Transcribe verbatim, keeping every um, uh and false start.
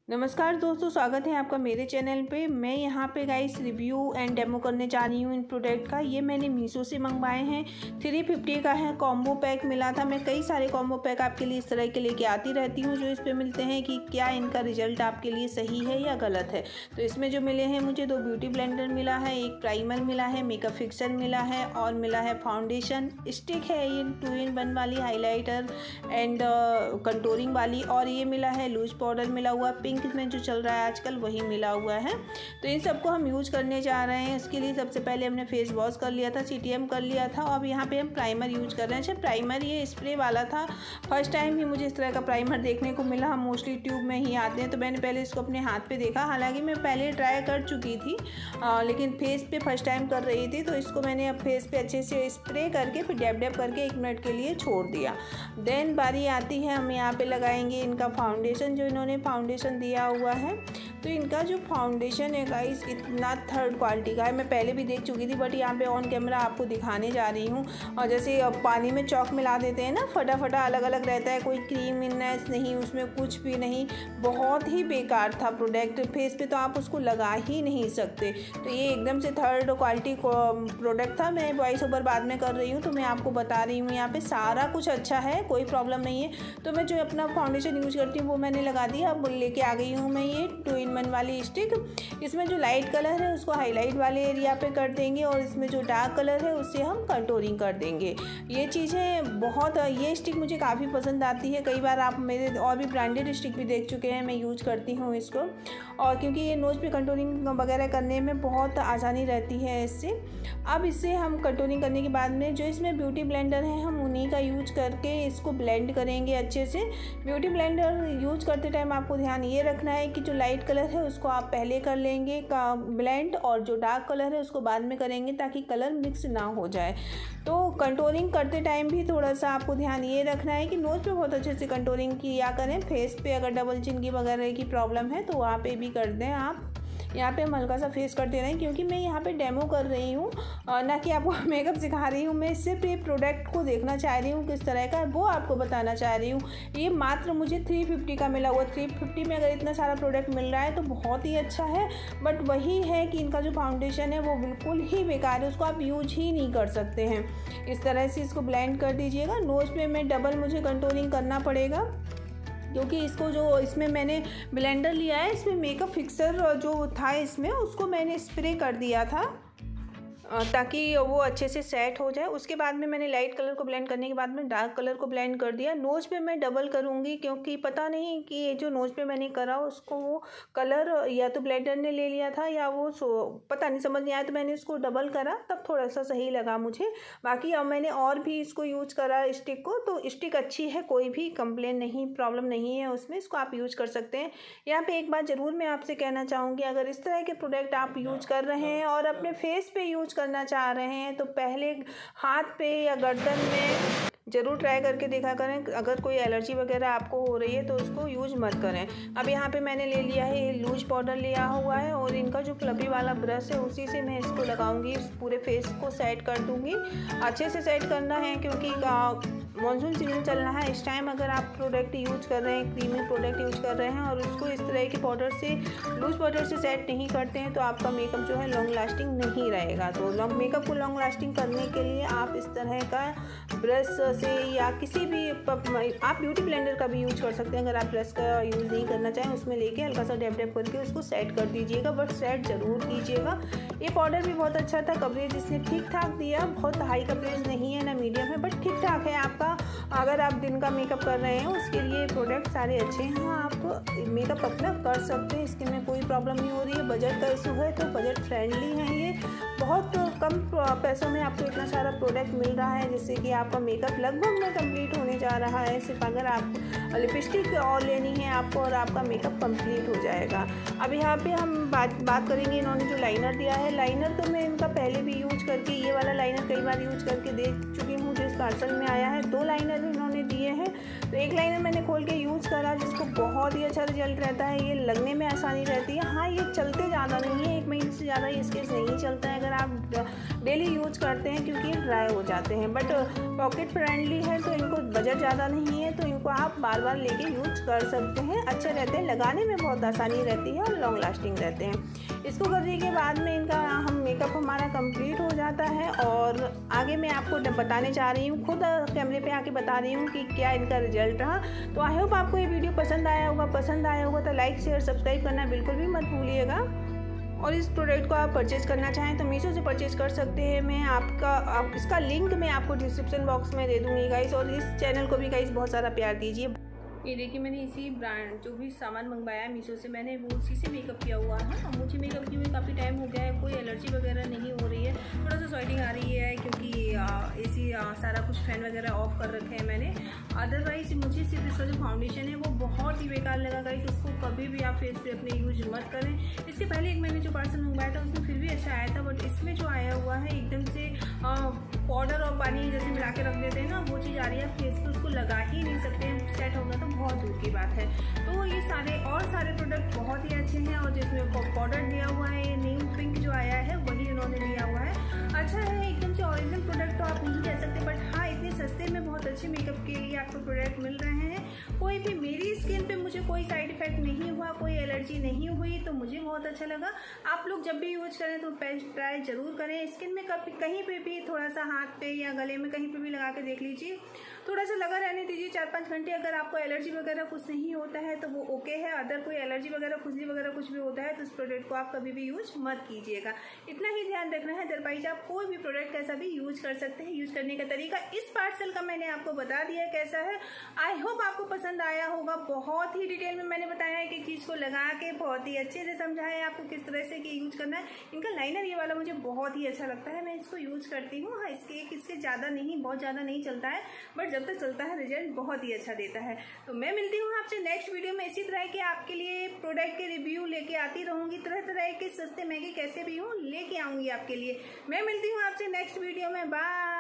नमस्कार दोस्तों, स्वागत है आपका मेरे चैनल पे। मैं यहाँ पे गाइस रिव्यू एंड डेमो करने जा रही हूँ इन प्रोडक्ट का। ये मैंने मीशो से मंगवाए हैं। थ्री फिफ्टी का है, कॉम्बो पैक मिला था। मैं कई सारे कॉम्बो पैक आपके लिए इस तरह के लेके आती रहती हूँ जो इस पे मिलते हैं कि क्या इनका रिजल्ट आपके लिए सही है या गलत है। तो इसमें जो मिले हैं, मुझे दो ब्यूटी ब्लेंडर मिला है, एक प्राइमर मिला है, मेकअप फिक्सर मिला है और मिला है फाउंडेशन स्टिक है, ये टू इन वन वाली हाईलाइटर एंड कंटूरिंग वाली, और ये मिला है लूज पाउडर मिला हुआ, पिंक में जो चल रहा है आजकल वही मिला हुआ है। तो इन सबको हम यूज करने जा रहे हैं। इसके लिए सबसे पहले हमने फेस वॉश कर लिया था, सीटीएम कर लिया था। अब यहाँ पे हम प्राइमर यूज कर रहे हैं। अच्छा, प्राइमर ये स्प्रे वाला था। फर्स्ट टाइम ही मुझे इस तरह का प्राइमर देखने को मिला। हम मोस्टली ट्यूब में ही आते हैं, तो मैंने पहले इसको अपने हाथ पे देखा। हालांकि मैं पहले ट्राई कर चुकी थी आ, लेकिन फेस पे फर्स्ट टाइम कर रही थी, तो इसको मैंने अब फेस पे अच्छे से स्प्रे करके फिर डैब डैब करके एक मिनट के लिए छोड़ दिया। देन बारी आती है, हम यहाँ पे लगाएंगे इनका फाउंडेशन, जो इन्होंने फाउंडेशन दिया हुआ है। तो इनका जो फाउंडेशन है गाइस, इतना थर्ड क्वालिटी का है। मैं पहले भी देख चुकी थी, बट यहाँ पे ऑन कैमरा आपको दिखाने जा रही हूँ। और जैसे पानी में चौक मिला देते हैं ना, फटाफटा अलग अलग रहता है, कोई क्रीमीनेस नहीं, उसमें कुछ भी नहीं। बहुत ही बेकार था प्रोडक्ट। फेस पे तो आप उसको लगा ही नहीं सकते। तो ये एकदम से थर्ड क्वालिटी प्रोडक्ट था। मैं वॉइस ओवर बाद में कर रही हूँ, तो मैं आपको बता रही हूँ यहाँ पे सारा कुछ अच्छा है, कोई प्रॉब्लम नहीं है। तो मैं जो अपना फाउंडेशन यूज करती हूँ वो मैंने लगा दिया। अब लेके आ गई हूँ मैं ये टू इन वन वाली स्टिक। इसमें जो लाइट कलर है उसको हाईलाइट वाले एरिया पे कर देंगे, और इसमें जो डार्क कलर है उससे हम कंटूरिंग कर देंगे। ये चीज़ें बहुत, ये स्टिक मुझे काफ़ी पसंद आती है। कई बार आप मेरे और भी ब्रांडेड स्टिक भी देख चुके हैं, मैं यूज करती हूँ इसको। और क्योंकि ये नोज पे कंटूरिंग वगैरह करने में बहुत आसानी रहती है इससे। अब इससे हम कंटूरिंग करने के बाद में जो इसमें ब्यूटी ब्लेंडर है, हम उन्हीं का यूज करके इसको ब्लेंड करेंगे अच्छे से। ब्यूटी ब्लेंडर यूज करते टाइम आपको ध्यान ये रखना है कि जो लाइट कलर है उसको आप पहले कर लेंगे का ब्लेंड, और जो डार्क कलर है उसको बाद में करेंगे, ताकि कलर मिक्स ना हो जाए। तो कंटूरिंग करते टाइम भी थोड़ा सा आपको ध्यान ये रखना है कि नोज पे बहुत अच्छे से कंटूरिंग किया करें। फेस पे अगर डबल चिन की वगैरह की प्रॉब्लम है तो वहाँ पे भी कर दें आप। यहाँ पे हम हल्का सा फेस कर दे रहे हैं, क्योंकि मैं यहाँ पे डेमो कर रही हूँ, ना कि आपको मेकअप सिखा रही हूँ। मैं सिर्फ ये प्रोडक्ट को देखना चाह रही हूँ किस तरह का है, वो आपको बताना चाह रही हूँ। ये मात्र मुझे थ्री फिफ्टी का मिला हुआ। थ्री फिफ्टी में अगर इतना सारा प्रोडक्ट मिल रहा है तो बहुत ही अच्छा है। बट वही है कि इनका जो फाउंडेशन है वो बिल्कुल ही बेकार है, उसको आप यूज ही नहीं कर सकते हैं। इस तरह से इसको ब्लेंड कर दीजिएगा। नोज पे मैं डबल मुझे कंटूरिंग करना पड़ेगा, क्योंकि इसको जो इसमें मैंने ब्लेंडर लिया है, इसमें मेकअप फिक्सर जो था इसमें, उसको मैंने स्प्रे कर दिया था ताकि वो अच्छे से सेट हो जाए। उसके बाद में मैंने लाइट कलर को ब्लेंड करने के बाद में डार्क कलर को ब्लेंड कर दिया। नोज पे मैं डबल करूँगी, क्योंकि पता नहीं कि ये जो नोज पे मैंने करा उसको वो कलर या तो ब्लेंडर ने ले लिया था या वो सो पता नहीं, समझ नहीं आया। तो मैंने इसको डबल करा, तब थोड़ा सा सही लगा मुझे। बाकी अब मैंने और भी इसको यूज करा स्टिक को, तो स्टिक अच्छी है, कोई भी कंप्लेन नहीं, प्रॉब्लम नहीं है उसमें। इसको आप यूज कर सकते हैं। यहाँ पर एक बात ज़रूर मैं आपसे कहना चाहूँगी, अगर इस तरह के प्रोडक्ट आप यूज कर रहे हैं और अपने फेस पे यूज करना चाह रहे हैं, तो पहले हाथ पे या गर्दन में ज़रूर ट्राई करके देखा करें। अगर कोई एलर्जी वगैरह आपको हो रही है तो उसको यूज मत करें। अब यहाँ पे मैंने ले लिया है लूज पाउडर लिया हुआ है, और इनका जो फ्लफी वाला ब्रश है उसी से मैं इसको लगाऊंगी। इस पूरे फेस को सेट कर दूंगी। अच्छे से सेट करना है, क्योंकि मानसून सीजन चल रहा है। इस टाइम अगर आप प्रोडक्ट यूज कर रहे हैं, क्रीमी प्रोडक्ट यूज कर रहे हैं, और उसको इस तरह के पाउडर से, लूज पाउडर से सेट नहीं करते हैं, तो आपका मेकअप जो है लॉन्ग लास्टिंग नहीं रहेगा। तो लॉन्ग मेकअप को लॉन्ग लास्टिंग करने के लिए आप इस तरह का ब्रश से या किसी भी, आप ब्यूटी ब्लेंडर का भी यूज कर सकते हैं। अगर आप ब्रश का यूज़ नहीं करना चाहें, उसमें लेके हल्का सा डैप डैप करके उसको सेट कर दीजिएगा, बट सेट ज़रूर कीजिएगा। ये पाउडर भी बहुत अच्छा था, कवरेज इसने ठीक ठाक दिया। बहुत हाई कवरेज नहीं है, ना मीडियम है, बट ठीक ठाक है आपका। अगर आप दिन का मेकअप कर रहे हैं उसके लिए प्रोडक्ट सारे अच्छे हैं। आप मेकअप अपना कर सकते हैं, इसके में कोई प्रॉब्लम नहीं हो रही है। बजट का इशू है तो बजट फ्रेंडली है। ये बहुत कम पैसों में आपको इतना सारा प्रोडक्ट मिल रहा है, जिससे कि आपका मेकअप लगभग में कंप्लीट होने जा रहा है। सिर्फ अगर आप लिपस्टिक और लेनी है आपको, और आपका मेकअप कंप्लीट हो जाएगा। अब यहाँ पे हम बात बात करेंगे, इन्होंने जो लाइनर दिया है। लाइनर तो मैं इनका पहले भी यूज करके, ये वाला लाइनर कई बार यूज करके देख चुकी हूँ, जो इस पार्सल में आया है। दो लाइनर इन्होंने दिए ये है। तो एक लाइनर मैंने खोल के यूज़ करा जिसको बहुत ही अच्छा रिजल्ट रहता है। ये लगने में आसानी रहती है। हाँ, ये चलते ज़्यादा नहीं है, एक महीने से ज़्यादा ये स्केच नहीं चलता है अगर आप डेली यूज़ करते हैं, क्योंकि ये ड्राई हो जाते हैं। बट पॉकेट फ्रेंडली है, तो इनको बजट ज़्यादा नहीं है, तो इनको आप बार बार लेके यूज कर सकते हैं। अच्छे रहते हैं, लगाने में बहुत आसानी रहती है और लॉन्ग लास्टिंग रहते हैं। इसको करने के बाद में इनका हम मेकअप हमारा कंप्लीट हो जाता है। और आगे मैं आपको बताने जा रही हूँ, खुद कैमरे पे आके बता रही हूँ कि क्या इनका रिजल्ट रहा। तो आई होप आपको ये वीडियो पसंद आया होगा। पसंद आया होगा तो लाइक शेयर सब्सक्राइब करना बिल्कुल भी मत भूलिएगा। और इस प्रोडक्ट को आप परचेज करना चाहें तो मीशो से परचेज कर सकते हैं। मैं आपका आप, इसका लिंक मैं आपको डिस्क्रिप्शन बॉक्स में दे दूँगी गाइस। और इस चैनल को भी गाइस बहुत सारा प्यार दीजिए। ये देखिए, मैंने इसी ब्रांड जो भी सामान मंगवाया है मीशो से, मैंने वो उसी से मेकअप किया हुआ है। और मुझे मेकअप किए हुए काफ़ी टाइम हो गया है, कोई एलर्जी वगैरह नहीं हो रही है। थोड़ा सा स्वेटिंग आ रही है क्योंकि एसी सारा कुछ फैन वगैरह ऑफ कर रखे हैं मैंने। अदरवाइज मुझे सिर्फ इसका जो फाउंडेशन है वो बहुत ही बेकार लगा गाइस। इसको कभी भी आप फेस पे अपने यूज मत करें। इसके पहले एक मैंने जो पार्सल मंगवाया था उसमें फिर भी अच्छा आया था, बट इसमें जो आया हुआ है एकदम से पाउडर और पानी जैसे मिला के रख देते हैं ना, वो चीज़ आ रही है फेस पे, उसको लगा ही नहीं सकते। सेट होगा तो बहुत दूर की बात है। तो ये सारे और सारे प्रोडक्ट बहुत ही अच्छे हैं। और जिसमें पाउडर दिया हुआ है, ये न्यू पिंक जो आया है वही उन्होंने दिया हुआ है। अच्छा है, एकदम से ओरिजिनल प्रोडक्ट तो आप नहीं कह सकते, बट हाँ इतने सस्ते में बहुत अच्छे मेकअप के लिए आपको प्रोडक्ट मिल रहे हैं। कोई भी मेरी स्किन पे मुझे कोई साइड इफेक्ट नहीं हुआ, कोई एलर्जी नहीं हुई, तो मुझे बहुत अच्छा लगा। आप लोग जब भी यूज करें तो पेस्ट ट्राई जरूर करें। स्किन में कभी कहीं पे भी थोड़ा सा हाथ पे या गले में कहीं पे भी लगा के देख लीजिए, थोड़ा सा लगा रहने दीजिए चार पाँच घंटे। अगर आपको एलर्जी वगैरह कुछ नहीं होता है तो वो ओके है। अदर कोई एलर्जी वगैरह खुजली वगैरह कुछ भी होता है तो इस प्रोडक्ट को आप कभी भी यूज मत कीजिएगा। इतना ही ध्यान रखना है, अदरवाइज आप कोई भी प्रोडक्ट कैसा भी यूज कर सकते हैं। यूज करने का तरीका इस पार्सल का मैंने आपको बता दिया कैसा है। आई होप आपको पसंद आया होगा। बहुत ही डिटेल में मैंने बताया है कि चीज को लगा के बहुत ही अच्छे से समझाया है आपको किस तरह से कि यूज करना है। इनका लाइनर ये वाला मुझे बहुत ही अच्छा लगता है, मैं इसको यूज करती हूँ। हाँ, इसके एक इसके ज्यादा नहीं, बहुत ज्यादा नहीं चलता है, बट जब तक चलता है रिजल्ट बहुत ही अच्छा देता है। तो मैं मिलती हूँ आपसे नेक्स्ट वीडियो में। इसी तरह के आपके लिए प्रोडक्ट के रिव्यू लेके आती रहूंगी। तरह तरह के सस्ते महंगे कैसे भी हूँ लेके आऊंगी आपके लिए। मैं मिलती हूँ आपसे नेक्स्ट वीडियो में। बाय।